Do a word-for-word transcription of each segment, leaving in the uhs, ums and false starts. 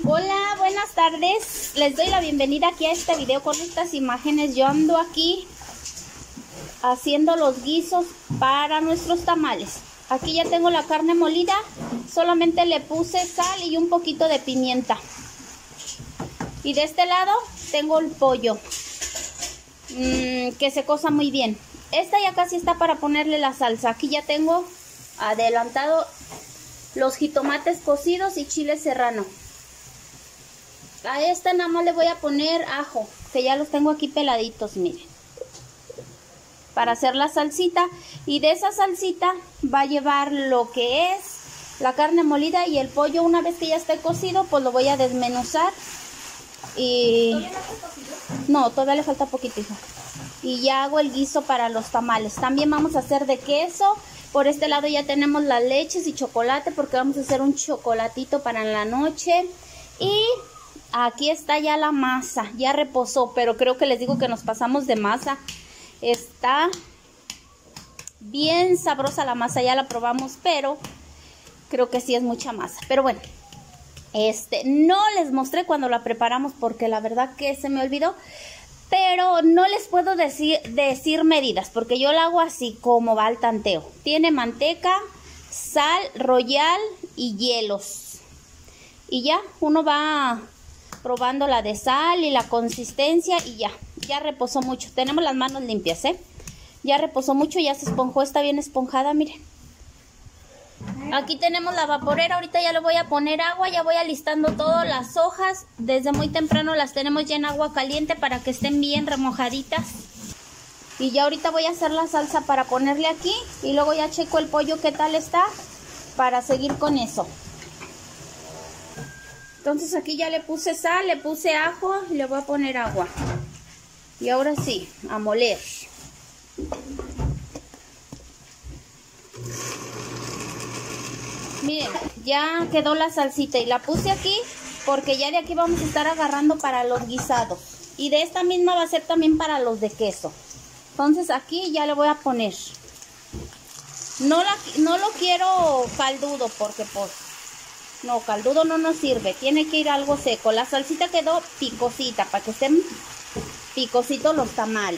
Hola, buenas tardes. Les doy la bienvenida aquí a este video con estas imágenes. Yo ando aquí haciendo los guisos para nuestros tamales. Aquí ya tengo la carne molida. Solamente le puse sal y un poquito de pimienta. Y de este lado tengo el pollo. Mmm, que se cosa muy bien. Esta ya casi está para ponerle la salsa. Aquí ya tengo adelantado los jitomates cocidos y chile serrano. A esta nada más le voy a poner ajo, que ya los tengo aquí peladitos, miren, para hacer la salsita. Y de esa salsita va a llevar lo que es la carne molida y el pollo. Una vez que ya esté cocido, pues lo voy a desmenuzar. Y ¿todavía no está cocido? No, todavía le falta poquito, hija. Y ya hago el guiso para los tamales. También vamos a hacer de queso. Por este lado ya tenemos las leches y chocolate, porque vamos a hacer un chocolatito para la noche. Y aquí está ya la masa, ya reposó, pero creo que les digo que nos pasamos de masa. Está bien sabrosa la masa, ya la probamos, pero creo que sí es mucha masa. Pero bueno, este no les mostré cuando la preparamos porque la verdad que se me olvidó. Pero no les puedo decir, decir medidas, porque yo la hago así como va al tanteo. Tiene manteca, sal, royal y hielos. Y ya, uno va probando la de sal y la consistencia y ya. Ya reposó mucho. Tenemos las manos limpias, ¿eh? Ya reposó mucho, ya se esponjó, está bien esponjada, miren. Aquí tenemos la vaporera, ahorita ya le voy a poner agua, ya voy alistando todas las hojas. Desde muy temprano las tenemos ya en agua caliente para que estén bien remojaditas. Y ya ahorita voy a hacer la salsa para ponerle aquí y luego ya checo el pollo qué tal está para seguir con eso. Entonces aquí ya le puse sal, le puse ajo y le voy a poner agua. Y ahora sí, a moler. Miren, ya quedó la salsita y la puse aquí porque ya de aquí vamos a estar agarrando para los guisados. Y de esta misma va a ser también para los de queso. Entonces aquí ya le voy a poner. No, la, no lo quiero caldudo porque pues no, caldudo no nos sirve. Tiene que ir algo seco. La salsita quedó picosita para que estén picositos los tamales.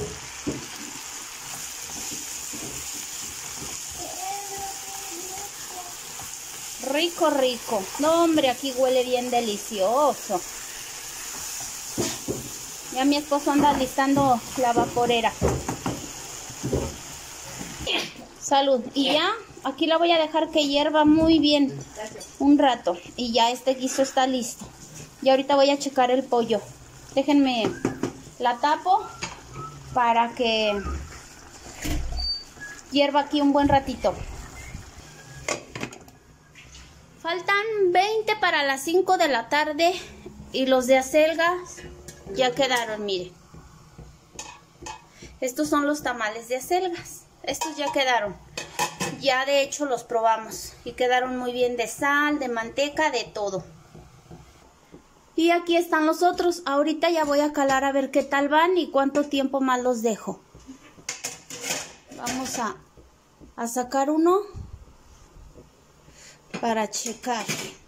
Rico, rico. No, hombre, aquí huele bien delicioso. Ya mi esposo anda listando la vaporera. Salud. Y ya, aquí la voy a dejar que hierva muy bien. Un rato. Y ya este guiso está listo. Y ahorita voy a checar el pollo. Déjenme, la tapo para que hierva aquí un buen ratito. Faltan veinte para las cinco de la tarde y los de acelgas ya quedaron, miren. Estos son los tamales de acelgas. Estos ya quedaron. Ya de hecho los probamos y quedaron muy bien de sal, de manteca, de todo. Y aquí están los otros. Ahorita ya voy a calar a ver qué tal van y cuánto tiempo más los dejo. Vamos a, a sacar uno para checar.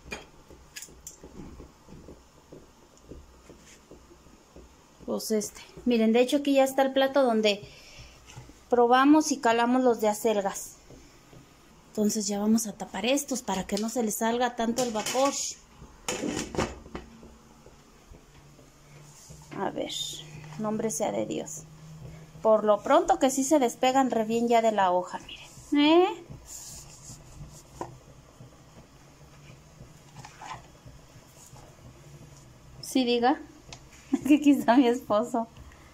Pues este. Miren, de hecho aquí ya está el plato donde probamos y calamos los de acelgas. Entonces ya vamos a tapar estos para que no se les salga tanto el vapor. A ver, nombre sea de Dios. Por lo pronto que sí se despegan re bien ya de la hoja, miren. ¿Eh? Sí, diga. Que quizá mi esposo.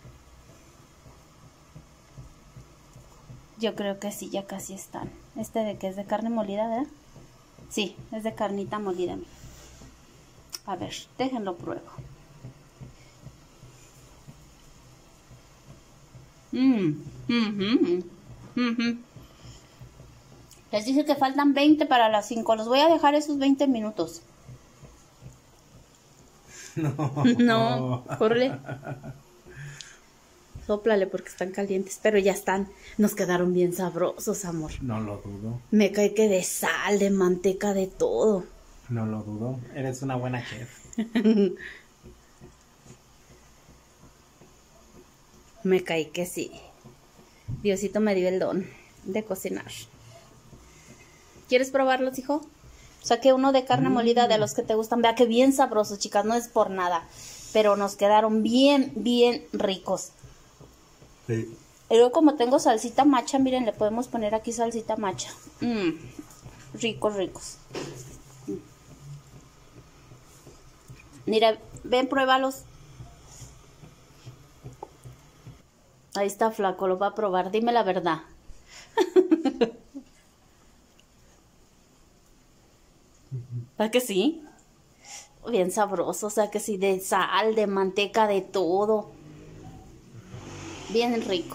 Yo creo que sí, ya casi están. Este de que es de carne molida, ¿verdad? Sí, es de carnita molida. A ver, déjenlo pruebo. Mmm, mmm, mmm. Les dije que faltan veinte para las cinco. Los voy a dejar esos veinte minutos. No. No, córrele. Sóplale porque están calientes, pero ya están. Nos quedaron bien sabrosos, amor. No lo dudo. Me cae que de sal, de manteca, de todo. No lo dudo, eres una buena chef. Me caí que sí. Diosito me dio el don de cocinar. ¿Quieres probarlos, hijo? Saqué uno de carne molida de los que te gustan. Vea que bien sabrosos, chicas, no es por nada. Pero nos quedaron bien, bien ricos. Sí. Y luego como tengo salsita macha, miren, le podemos poner aquí salsita macha. Mmm, ricos, ricos. Mira, ven, pruébalos. Ahí está flaco, lo va a probar. Dime la verdad. ¿Verdad que sí? Bien sabroso, o sea que sí, de sal, de manteca, de todo. Bien ricos.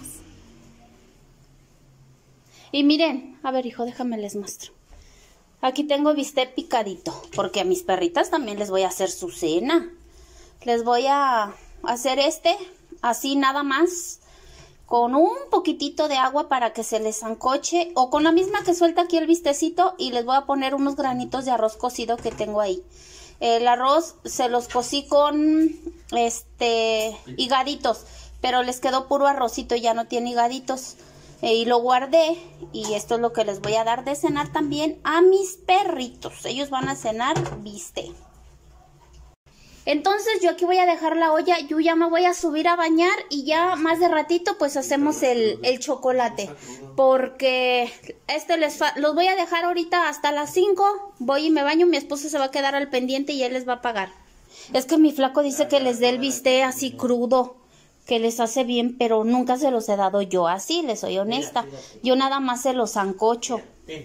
Y miren, a ver, hijo, déjame les muestro. Aquí tengo bistec picadito, porque a mis perritas también les voy a hacer su cena. Les voy a hacer este, así nada más, con un poquitito de agua para que se les sancoche, o con la misma que suelta aquí el bistecito, y les voy a poner unos granitos de arroz cocido que tengo ahí. El arroz se los cocí con este higaditos, pero les quedó puro arrocito, ya no tiene higaditos. Eh, y lo guardé, y esto es lo que les voy a dar de cenar también a mis perritos. Ellos van a cenar bistec. Entonces yo aquí voy a dejar la olla, yo ya me voy a subir a bañar y ya más de ratito pues hacemos el, el chocolate. Porque este les fa los voy a dejar ahorita hasta las cinco, voy y me baño, mi esposo se va a quedar al pendiente y él les va a pagar. Es que mi flaco dice que les dé el bistec así crudo, que les hace bien, pero nunca se los he dado yo así, les soy honesta. Yo nada más se los sancocho.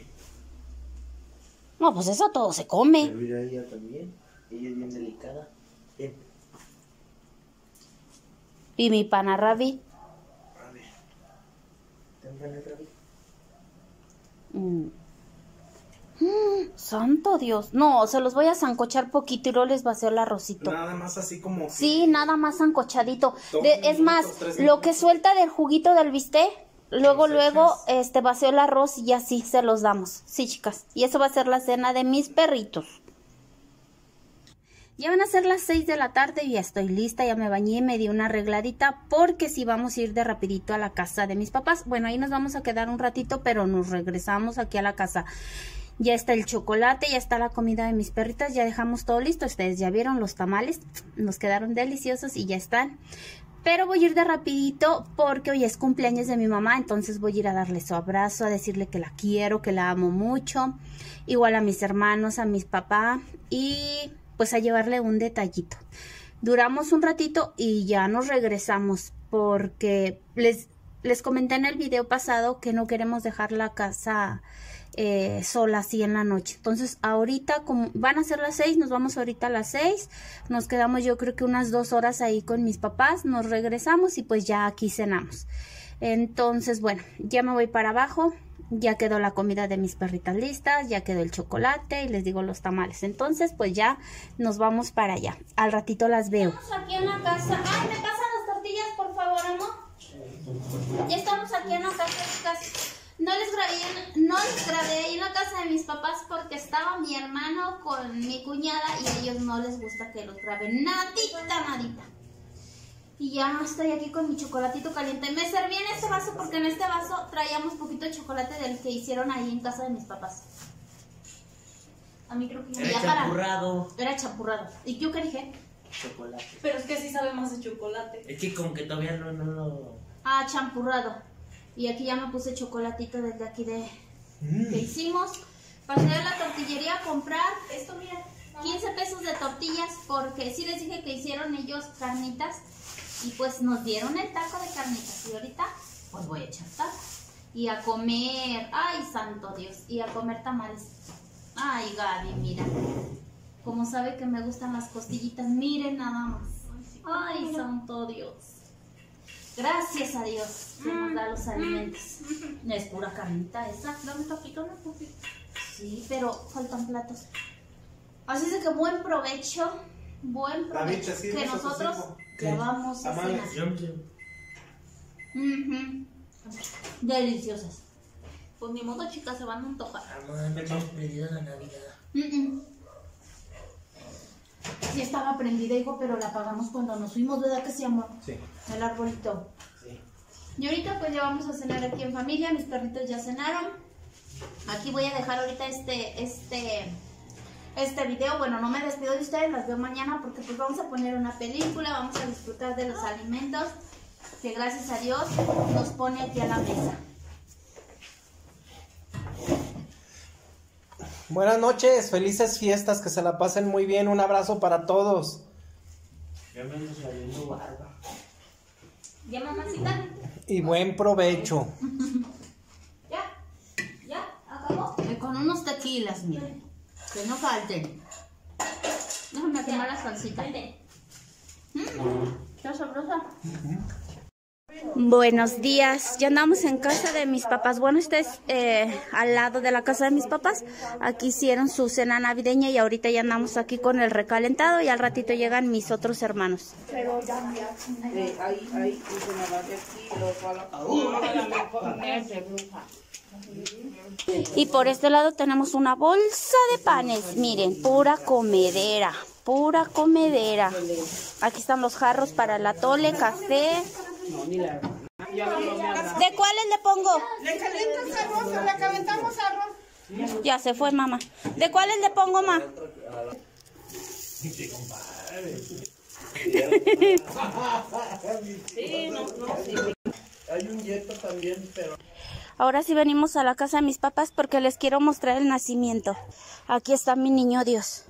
No, pues eso todo se come. Pero mira, ella también, ella es bien delicada. Ven. Y mi pana Ravi. Ravi. ¿Ten pana Ravi? Mm. Mm, santo Dios. No, se los voy a sancochar poquito y luego les va a hacer el arrocito. Nada más así como... Sí, nada más sancochadito. Dos De, minutos, es más, tres lo minutos. que suelta del juguito del bistec, luego, Los luego, echas. este, vacío el arroz y así se los damos. Sí, chicas. Y eso va a ser la cena de mis perritos. Ya van a ser las seis de la tarde y ya estoy lista, ya me bañé, me di una arregladita porque si vamos a ir de rapidito a la casa de mis papás. Bueno, ahí nos vamos a quedar un ratito, pero nos regresamos aquí a la casa. Ya está el chocolate, ya está la comida de mis perritas, ya dejamos todo listo. Ustedes ya vieron los tamales, nos quedaron deliciosos y ya están. Pero voy a ir de rapidito porque hoy es cumpleaños de mi mamá, entonces voy a ir a darle su abrazo, a decirle que la quiero, que la amo mucho. Igual a mis hermanos, a mis papás y pues a llevarle un detallito. Duramos un ratito y ya nos regresamos porque les, les comenté en el video pasado que no queremos dejar la casa eh, sola así en la noche. Entonces ahorita como van a ser las seis, nos vamos ahorita a las seis, nos quedamos yo creo que unas dos horas ahí con mis papás, nos regresamos y pues ya aquí cenamos. Entonces bueno, ya me voy para abajo. Ya quedó la comida de mis perritas listas, ya quedó el chocolate y les digo los tamales. Entonces, pues ya nos vamos para allá. Al ratito las veo. Estamos aquí en la casa. Ay, ¿me pasan las tortillas, por favor, amor? Ya estamos aquí en la casa, chicas. No les grabé, no les grabé ahí en la casa de mis papás porque estaba mi hermano con mi cuñada y a ellos no les gusta que los graben. Nadita, nadita. Y ya estoy aquí con mi chocolatito caliente. Me serví en este vaso porque en este vaso traíamos poquito de chocolate del que hicieron ahí en casa de mis papás. A mí creo que Era ya para... champurrado. Era champurrado. ¿Y yo qué dije? Chocolate. Pero es que sí sabe más de chocolate. Es que como que todavía no, no, no. Ah, champurrado. Y aquí ya me puse chocolatito desde aquí de... Mm. que hicimos. Pasé a la tortillería a comprar esto, mira, quince pesos de tortillas porque sí les dije que hicieron ellos carnitas. Y pues nos dieron el taco de carnitas y ahorita pues voy a echar taco y a comer, ay santo Dios, y a comer tamales. Ay Gaby, mira, como sabe que me gustan las costillitas, miren nada más. Ay santo Dios, gracias a Dios que nos da los alimentos. No es pura carnita esa, dame un poquito, un poquito. Sí, pero faltan platos. Así es de que buen provecho. Buen provecho, sí, que nosotros ya vamos a cenar. Uh-huh. Deliciosas. Pues ni modo, chicas, se van a antojar. Vamos a meter pedido de Navidad. Uh-uh. Sí estaba prendida, hijo, pero la apagamos cuando nos fuimos, ¿verdad que sí, amor? Sí. El arbolito. Sí. Y ahorita pues ya vamos a cenar aquí en familia, mis perritos ya cenaron. Aquí voy a dejar ahorita este, este, este video. Bueno, no me despido de ustedes, las veo mañana porque pues vamos a poner una película, vamos a disfrutar de los alimentos que gracias a Dios nos pone aquí a la mesa. Buenas noches, felices fiestas, que se la pasen muy bien, un abrazo para todos. Ya me ando saliendo barba. ¿Ya, mamacita? Y buen provecho. ¿Ya? ¿Ya? ¿Acabó? Y con unos tequilas, miren, que no falten. Déjame quemar la salsita. ¿Mm? ¿Está sabrosa? Buenos días, ya andamos en casa de mis papás. Bueno, este es eh, al lado de la casa de mis papás. Aquí hicieron su cena navideña y ahorita ya andamos aquí con el recalentado y al ratito llegan mis otros hermanos. Pero ya, eh, ahí, ahí, y se me va de aquí, lo cual Y por este lado tenemos una bolsa de panes, miren, pura comedera, pura comedera. Aquí están los jarros para el atole, café. ¿De cuáles le pongo? ¿Le calientas arroz? ¿Le calentamos arroz? Ya se fue, mamá. ¿De cuáles le pongo, mamá? Sí, no, no, sí. Hay un yeto también, pero... Ahora sí venimos a la casa de mis papás porque les quiero mostrar el nacimiento. Aquí está mi niño Dios.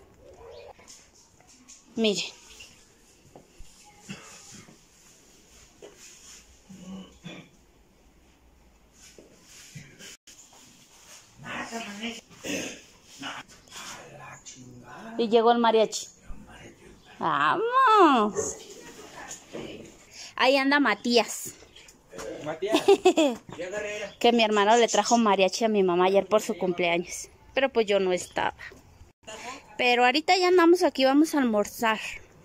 Miren. Y llegó el mariachi. ¡Vamos! Ahí anda Matías. Matías, Que mi hermano le trajo mariachi a mi mamá ayer por su cumpleaños. Pero pues yo no estaba. Pero ahorita ya andamos aquí, vamos a almorzar.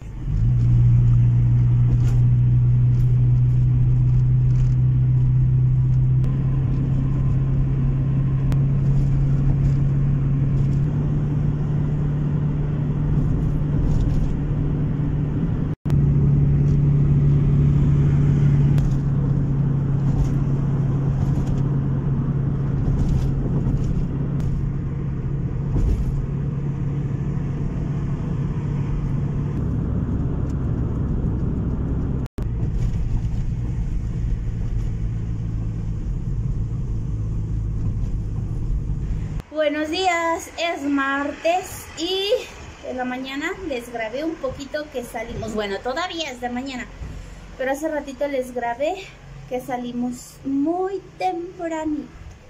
Buenos días, es martes y en la mañana les grabé un poquito que salimos, bueno, todavía es de mañana, pero hace ratito les grabé que salimos muy tempranito.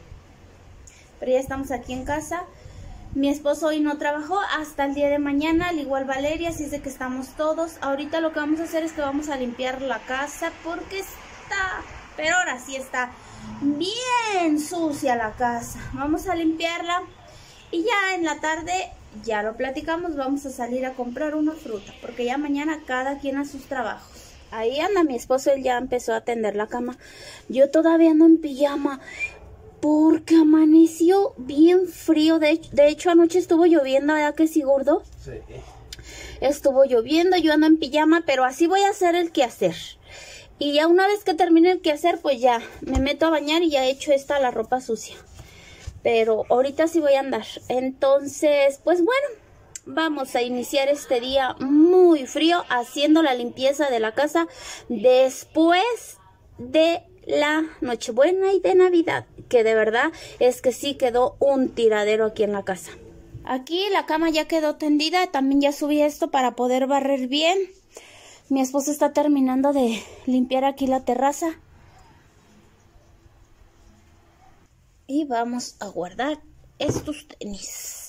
Pero ya estamos aquí en casa. Mi esposo hoy no trabajó hasta el día de mañana, al igual Valeria, así es de que estamos todos. Ahorita lo que vamos a hacer es que vamos a limpiar la casa porque está, pero ahora sí está bien sucia la casa. Vamos a limpiarla y ya en la tarde, ya lo platicamos, vamos a salir a comprar una fruta porque ya mañana cada quien a sus trabajos. Ahí anda mi esposo, él ya empezó a tender la cama. Yo todavía ando en pijama porque amaneció bien frío. De hecho, de hecho anoche estuvo lloviendo, ¿verdad que sí, gordo? Sí. Estuvo lloviendo, yo ando en pijama, pero así voy a hacer el quehacer. Y ya una vez que termine el quehacer, pues ya me meto a bañar y ya he hecho esta la ropa sucia. Pero ahorita sí voy a andar. Entonces, pues bueno, vamos a iniciar este día muy frío haciendo la limpieza de la casa después de la Nochebuena y de Navidad. Que de verdad es que sí quedó un tiradero aquí en la casa. Aquí la cama ya quedó tendida, también ya subí esto para poder barrer bien. Mi esposo está terminando de limpiar aquí la terraza. Y vamos a guardar estos tenis.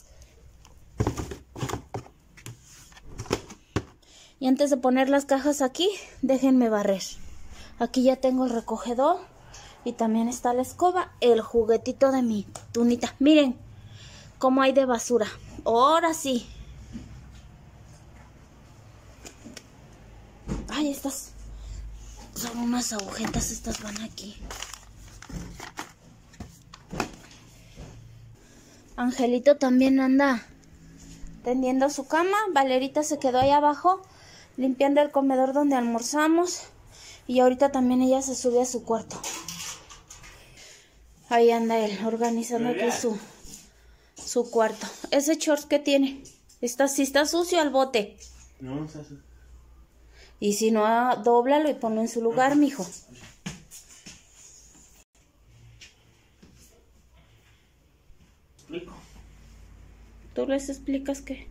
Y antes de poner las cajas aquí, déjenme barrer. Aquí ya tengo el recogedor. Y también está la escoba, el juguetito de mi tunita. Miren cómo hay de basura. Ahora sí. Ay, estas son unas agujetas, estas van aquí. Angelito también anda tendiendo su cama. Valerita se quedó ahí abajo limpiando el comedor donde almorzamos. Y ahorita también ella se sube a su cuarto. Ahí anda él, organizando aquí su, su cuarto. Ese short que tiene, está, si está sucio al bote. No, no está sucio. Y si no, dóblalo y ponlo en su lugar, mijo. Explico. ¿Tú les explicas qué?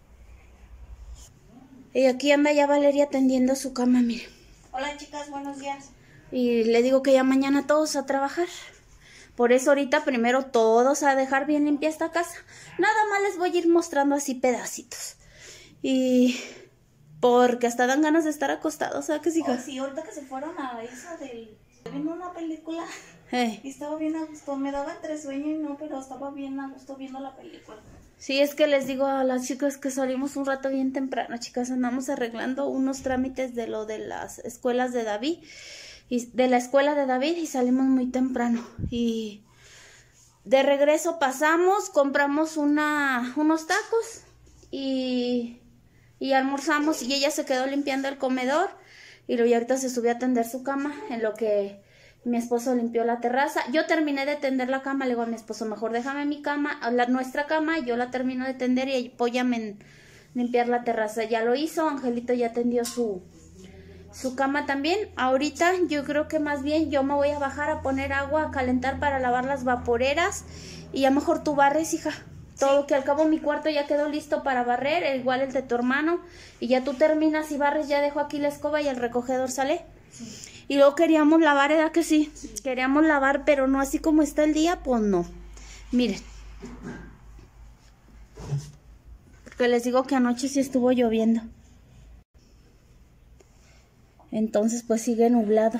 Y aquí anda ya Valeria tendiendo su cama, mire. Hola chicas, buenos días. Y le digo que ya mañana todos a trabajar. Por eso ahorita primero todos a dejar bien limpia esta casa. Nada más les voy a ir mostrando así pedacitos. Y porque hasta dan ganas de estar acostados, ¿sabes qué, hija? Oh, sí, ahorita que se fueron a esa del... viendo una película Hey. y estaba bien a gusto. Me daba entre sueño y no, pero estaba bien a gusto viendo la película. Sí, es que les digo a las chicas que salimos un rato bien temprano, chicas. Andamos arreglando unos trámites de lo de las escuelas de David. Y de la escuela de David y salimos muy temprano. Y de regreso pasamos, compramos una, unos tacos y, y almorzamos. Y ella se quedó limpiando el comedor y luego ahorita se subió a tender su cama en lo que mi esposo limpió la terraza. Yo terminé de tender la cama, le digo a mi esposo, mejor déjame mi cama, la, nuestra cama, yo la termino de tender y apóyame en limpiar la terraza. Ya lo hizo, Angelito ya tendió su... su cama también. Ahorita yo creo que más bien yo me voy a bajar a poner agua a calentar para lavar las vaporeras. Y ya mejor tú barres, hija. Todo, sí. Que al cabo mi cuarto ya quedó listo para barrer, igual el de tu hermano. Y ya tú terminas y barres, ya dejo aquí la escoba y el recogedor, ¿sale? Sí. Y luego queríamos lavar, ¿verdad que sí? Sí. Queríamos lavar, pero no así como está el día, pues no. Miren. Porque les digo que anoche sí estuvo lloviendo. Entonces pues sigue nublado.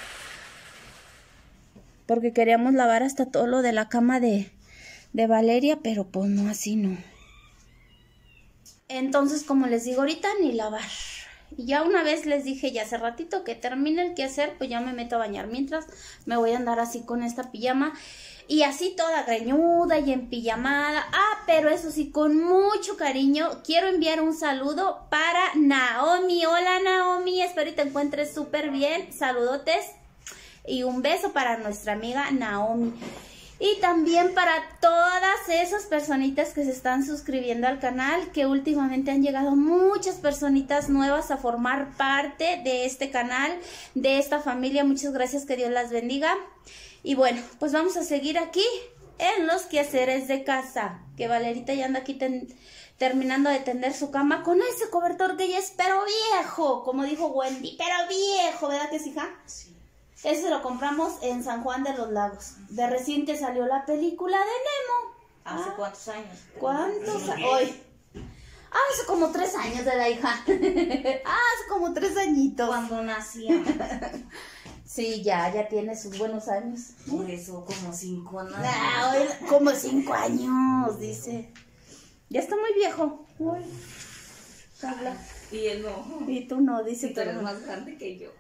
Porque queríamos lavar hasta todo lo de la cama de, de Valeria, pero pues no, así no. Entonces, como les digo ahorita, ni lavar. Y ya una vez les dije ya hace ratito que termine el quehacer, pues ya me meto a bañar. Mientras me voy a andar así con esta pijama. Y así toda greñuda y en pijamada. Ah, pero eso sí, con mucho cariño, quiero enviar un saludo para Naomi. Hola Naomi, espero que te encuentres súper bien. Saludotes y un beso para nuestra amiga Naomi. Y también para todas esas personitas que se están suscribiendo al canal, que últimamente han llegado muchas personitas nuevas a formar parte de este canal, de esta familia. Muchas gracias, que Dios las bendiga. Y bueno, pues vamos a seguir aquí en los quehaceres de casa. Que Valerita ya anda aquí ten, terminando de tender su cama con ese cobertor que ya es pero viejo, como dijo Wendy, pero viejo, ¿verdad que sí, hija? Sí. Ese lo compramos en San Juan de los Lagos. De reciente salió la película de Nemo. ¿Hace ah, cuántos años? ¿Cuántos años? Hoy. Ah, hace como tres años de la hija. Ah, hace como tres añitos. Cuando nacía. Sí, ya, ya tiene sus buenos años. Por eso, como cinco años. Ah, hoy, como cinco años, dice. Ya está muy viejo. Uy. Habla. Y él no. Y tú no, dice. Y tú eres más grande que yo.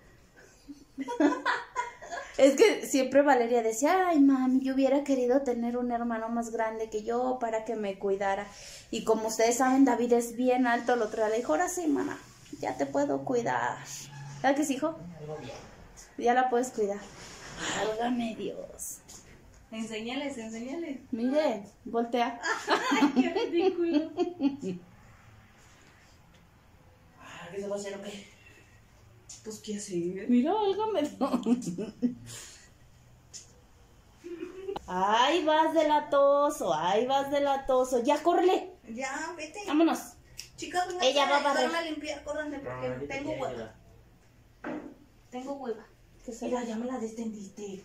Es que siempre Valeria decía, ay mami, yo hubiera querido tener un hermano más grande que yo para que me cuidara. Y como ustedes saben, David es bien alto. El otro día le dijo, ahora sí, mamá, ya te puedo cuidar. ¿Sabes qué es, hijo? Ya la puedes cuidar. Válgame Dios. Enséñales, enséñales. Mire, voltea. Ay, qué ridículo. ¿Qué se va a hacer o qué? Pues qué hacer. Mira, válgame Dios. Ay, vas de latoso, ay, vas de latoso. Ya, córrele. Ya, vete. Vámonos. Chicas, vengan Ella va a barrer. a limpiar, córranle, porque No, tengo ya, hueva. Tengo hueva. Que se Mira, ya me la destendiste.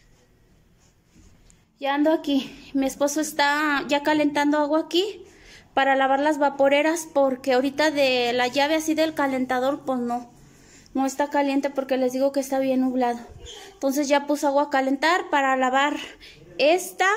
Ya ando aquí. Mi esposo está ya calentando agua aquí para lavar las vaporeras, porque ahorita de la llave así del calentador, pues no. No está caliente porque les digo que está bien nublado. Entonces ya puse agua a calentar para lavar esta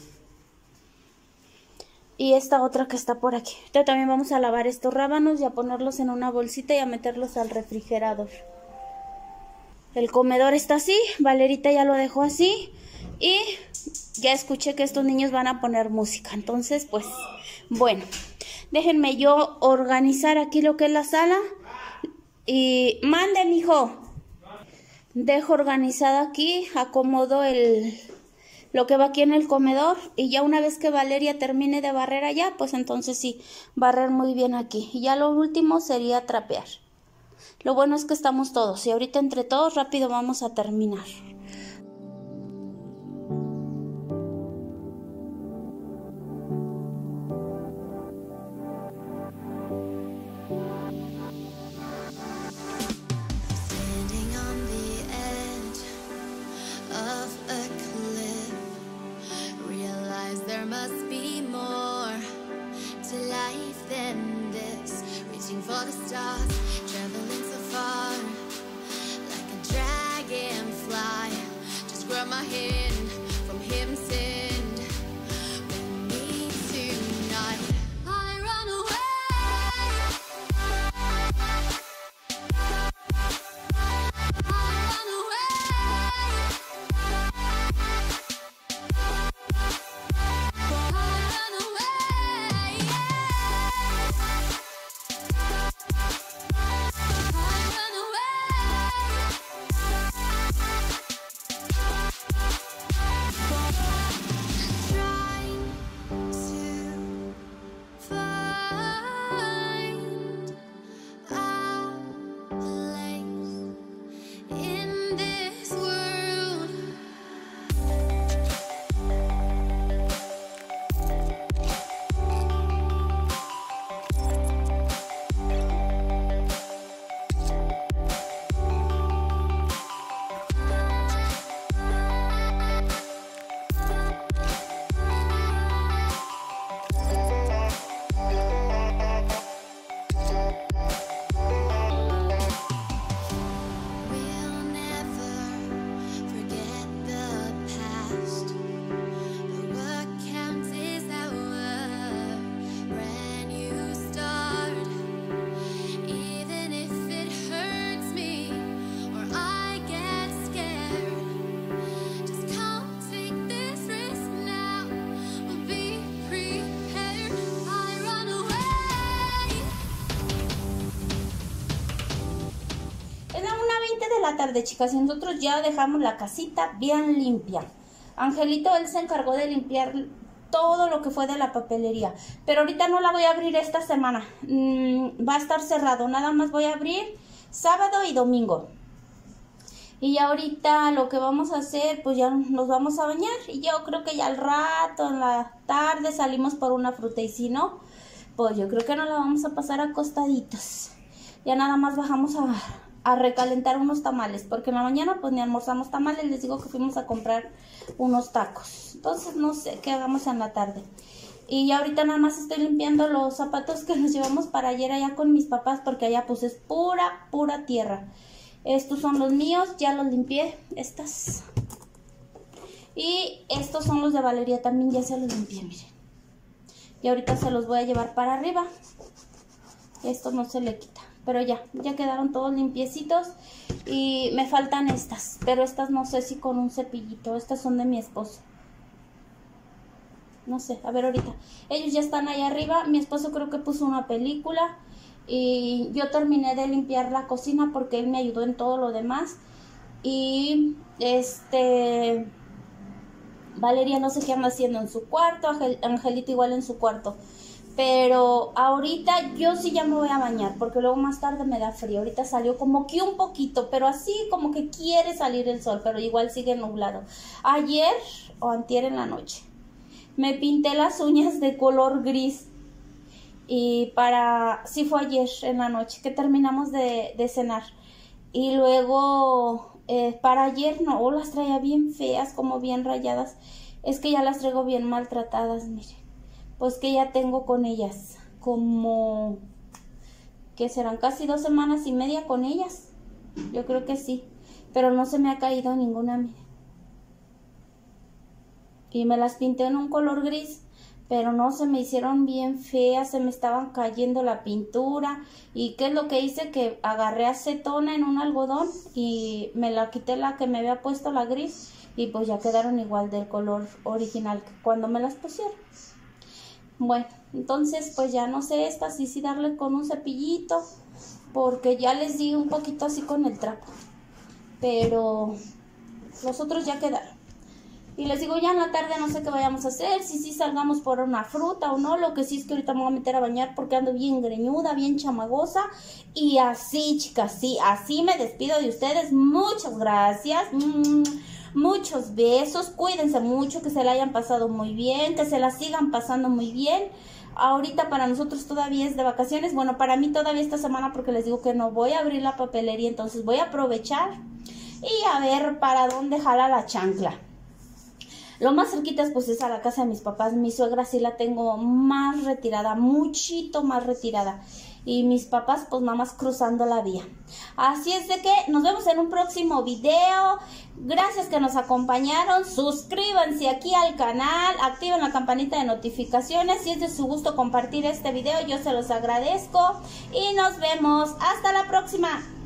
y esta otra que está por aquí. Ahorita también vamos a lavar estos rábanos y a ponerlos en una bolsita y a meterlos al refrigerador. El comedor está así, Valerita ya lo dejó así y ya escuché que estos niños van a poner música. Entonces, pues, bueno, Déjenme yo organizar aquí lo que es la sala. Y mande, mijo. Dejo organizada aquí, acomodo el lo que va aquí en el comedor. Y ya una vez que Valeria termine de barrer allá, pues entonces sí, barrer muy bien aquí. Y ya lo último sería trapear. Lo bueno es que estamos todos y ahorita entre todos rápido vamos a terminar. La tarde, chicas, y nosotros ya dejamos la casita bien limpia. Angelito, él se encargó de limpiar todo lo que fue de la papelería, pero ahorita no la voy a abrir esta semana. mm, va a estar cerrado, nada más voy a abrir sábado y domingo. Y ya ahorita lo que vamos a hacer, pues ya nos vamos a bañar y yo creo que ya al rato, en la tarde, salimos por una fruta y si no, pues yo creo que nos la vamos a pasar acostaditos. Ya nada más bajamos a a recalentar unos tamales, porque en la mañana pues ni almorzamos tamales, les digo que fuimos a comprar unos tacos. Entonces no sé qué hagamos en la tarde. Y ya ahorita nada más estoy limpiando los zapatos que nos llevamos para ayer allá con mis papás, porque allá pues es pura, pura tierra. Estos son los míos, ya los limpié, estas. Y estos son los de Valeria, también ya se los limpié, miren. Y ahorita se los voy a llevar para arriba. Esto no se le quita. Pero ya, ya quedaron todos limpiecitos. Y me faltan estas. Pero estas no sé si con un cepillito. Estas son de mi esposo. No sé, a ver ahorita. Ellos ya están ahí arriba. Mi esposo creo que puso una película. Y yo terminé de limpiar la cocina porque él me ayudó en todo lo demás. Y este... Valeria no sé qué anda haciendo en su cuarto. Angel, Angelito igual en su cuarto. Pero ahorita yo sí ya me voy a bañar, porque luego más tarde me da frío. Ahorita salió como que un poquito, pero así como que quiere salir el sol, pero igual sigue nublado. Ayer o antier en la noche me pinté las uñas de color gris. Y para... sí fue ayer en la noche que terminamos de, de cenar. Y luego eh, para ayer no, oh, las traía bien feas, como bien rayadas. Es que ya las traigo bien maltratadas, miren. Pues que ya tengo con ellas como que serán casi dos semanas y media con ellas. Yo creo que sí, pero no se me ha caído ninguna, miren. Y me las pinté en un color gris, pero no, se me hicieron bien feas, se me estaban cayendo la pintura. ¿Y qué es lo que hice? Que agarré acetona en un algodón y me la quité, la que me había puesto, la gris, y pues ya quedaron igual del color original que cuando me las pusieron. Bueno, Entonces, pues ya no sé esta, sí, sí darle con un cepillito, porque ya les di un poquito así con el trapo. Pero los otros ya quedaron. Y les digo, ya en la tarde no sé qué vayamos a hacer, si sí salgamos por una fruta o no. Lo que sí es que ahorita me voy a meter a bañar porque ando bien greñuda, bien chamagosa. Y así, chicas, sí, así me despido de ustedes. Muchas gracias. Mm, muchos besos. Cuídense mucho, que se la hayan pasado muy bien, que se la sigan pasando muy bien. Ahorita para nosotros todavía es de vacaciones. Bueno, para mí todavía esta semana, porque les digo que no voy a abrir la papelería. Entonces voy a aprovechar y a ver para dónde jala la chancla. Lo más cerquita pues es a la casa de mis papás. Mi suegra sí la tengo más retirada, muchito más retirada. Y mis papás pues nada más cruzando la vía. Así es de que nos vemos en un próximo video. Gracias que nos acompañaron. Suscríbanse aquí al canal. Activen la campanita de notificaciones. Si es de su gusto compartir este video, yo se los agradezco. Y nos vemos. Hasta la próxima.